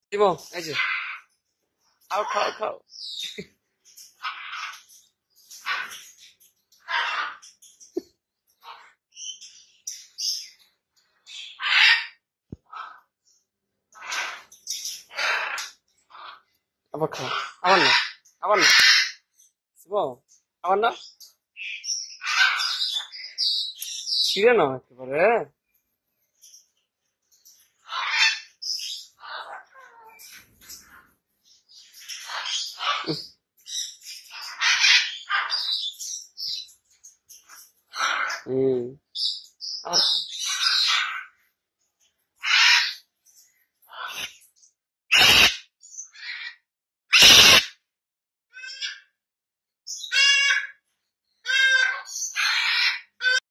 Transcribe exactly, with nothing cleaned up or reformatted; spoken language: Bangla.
দিব এই যে খাও খাও খাও আবার খাও আবার না আবার না দিব আবার না ছিঁড়ে নাও একেবারে হুম আবার খাও